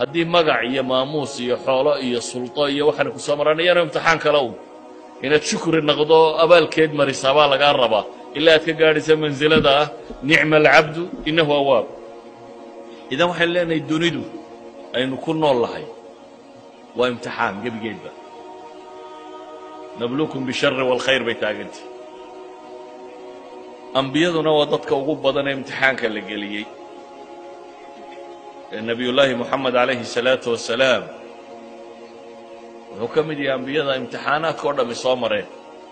haddii magac iyo maamuus iyo xoolo iyo sulto iyo waxaan ku soo maranayana imtixaan kale un inaad shukri noqdo abaalkeed marisaa baa lagaa rabaa ilaa aad ka gaadhaysa mansilada ah nicma alcabdu innahu awaab idan waxaan leenahay dunidu aynu ku nool lahay waa imtixaan gebigeedba nabluukum bishari waalkhayr bay taagantay ambiyaduna waa dadka ugu badan ee imtixaanka la geliyey nabiyullaahi moxamed calayhi salaatu wasalaam wuxuu ka mid yahay ambiyada imtixaanaadka oo dhammi soo mareen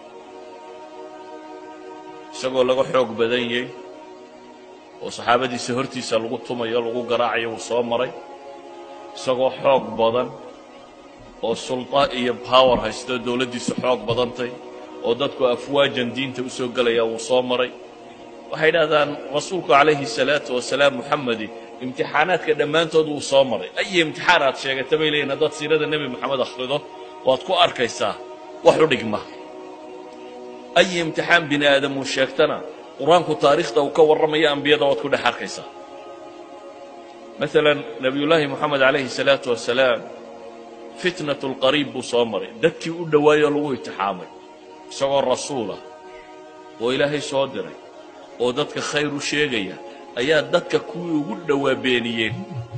isagoo laga xoog badan yahay oo saxaabadiisa hortiisa lagu tumayo lagu garaacayo wuu soo maray isagoo xoog badan oo sulta iyo power haysto dowladdiisu xoog badantay oo dadku afwaajan diinta u soo gelaya wuu soo maray waxay idhahdaan rasuulku calayhi salaatu wasalaam moxamedi imtixaanaadka dhammaantood wuu soo maray ay imtixaan aad sheegata bay leeyihin haddaad siirada nebi moxamed akhrido waad ku arkaysaa wax u dhigma ay imtixaan bini aadam uu sheegtana qur-aanku taariikhda uu ka warramaya ambiyada waad ku dhex arkaysaa maalan nebiyullaahi moxamed calayhi salaatu wasalaam fitnatu lqariib buu soo maray dadkii u dhowaayoo lagu imtixaamay isagoo rasuulah oo ilaahay soo diray oo dadka khayr u sheegaya ayaa dadka kuwii ugu dhowaa beeniyeen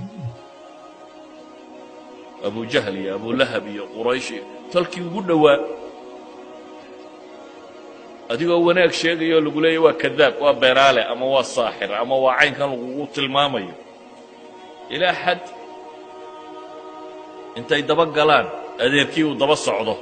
abujahl iyo abulahab iyo quraysh iyo tolkii ugu dhowaa adigoo wanaag sheegaya oo lagu leeyahy waa kadaab waa beenaale ama waa saaxir ama waa caynkan lagugu tilmaamayo ilaa xad intay daba galaan adeerkii uu daba socdo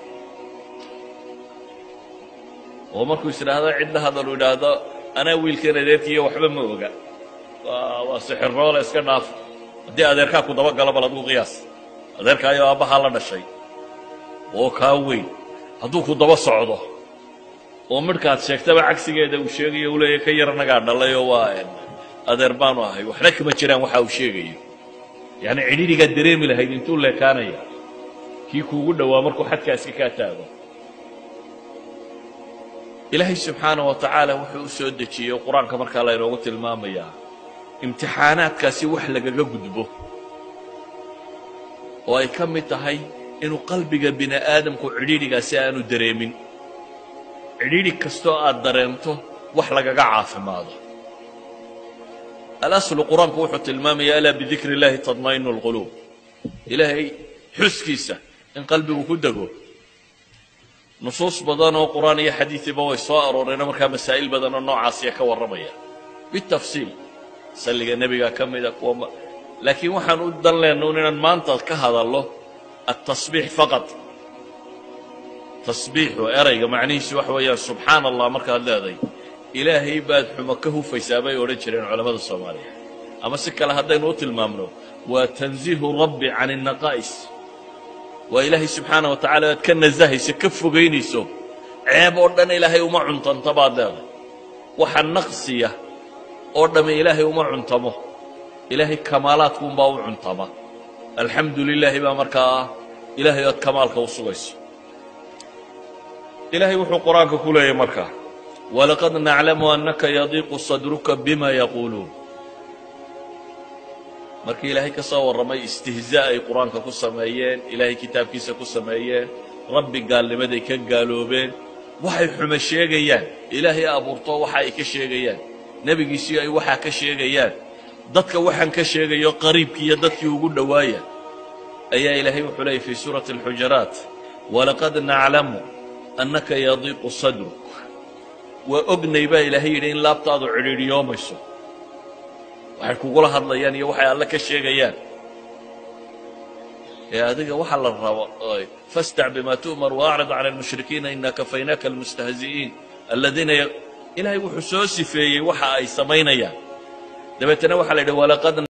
oo markuu is idhaahdo cidla hadal uu idhaahdo anaa wiilkan adeerkiiyo waxba ma oga waa sixirroole iska dhaaf haddii adeerkaa ku daba galo bal aduu qiyaas adeerkaayoo aabbahaa la dhashay oo kaa weyn hadduu ku daba socdo oo midhkaad sheegtaba cagsigeeda uu sheegayo uu leeyahy ka yar annagaa dhalayoo waa adeer baanu ahay waxna kama jiraan waxa uu sheegayo yacni cidhidhigaad dareemi lahayd intuu leekaanaya kii kuugu dhowaa markuu xadkaaska kaa taago ilaahay subxaanaه wa tacaala wuxuu u soo dejiyey qur-aanka markaa laynoogu tilmaamayaa imtixaanaadkaasi wax lagaga gudbo oo ay ka mid tahay inuu qalbiga bini aadamku cidhiidhigaasi aanu dareemin cidhiidhi kastoo aad dareemto wax lagaga caafimaado alaslu qur-aanku wuxuu tilmaamaya alaa bidikri اllahi taطma'inu اlquluub ilaahay xuskiisa in qalbigu ku dego nusuus badan oo qur'aan iyo xadiidiba way soo arooreen markaa masaa'il badan oo noocaasiya ka warramaya bitafsiil salliga nebiga ka mida kuwa laakiin waxaan u dan leenna un inaan maanta ka hadallo atasbiix faqad tasbiixu erayga macnihiisu waxa weeyaan subxaana allah markaad leedahay ilaahay baad xumo ka hufaysaa bay odhan jireen culammada soomaaliya ama si kale haddaynu u tilmaamno waa tanziihu rabbi can innaqaa'is waa ilaahay subxaana wa tacala aad ka nasahayso ka fogaynayso ceeb oo dhan ilaahay uma cuntanta baad leedahay waxa naqsiya oo dhamme ilaahay uma cuntamo ilaahay kamaalaadkuunbaa u cuntama alxamdu lilaahi baa markaa ah ilaahay aad kamaalka u sugayso ilaahay wuxuu qur-aanka ku leeyahy markaa walaqad naclamu annaka yadiiqu sadruka bima yaquuluun markii ilaahay ka soo warramay istihzaa ay qur-aanka ku sameeyeen ilaahay kitaabkiisa ku sameeyeen rabbi gaalnimaday ka gaaloobeen waxay xumo sheegayaan ilaahay abuurto waxa ay ka sheegayaan nebigiisii ay waxaa ka sheegayaan dadka waxaan ka sheegayo qariibkii iyo dadkii ugu dhowaaya ayaa ilaahay wuxuu leeyay fii suurati alxujaraat walaqad naclamu annaka yadiiqu sadruk waa ognay baa ilaahay yidhi in laabtaadu cidhiidhiyoomayso waxay kugula hadlayaan iyo waxay alle ka sheegayaan ee adiga waxa la rabo fastac bima tu'mar waacrid cala almushrikiina ina kafaynaaka almustahzi'iin aladiina ilaahay wuxuu soo sifeeyey waxa ay samaynayaan dabeetana waxaa la yidhi walaqad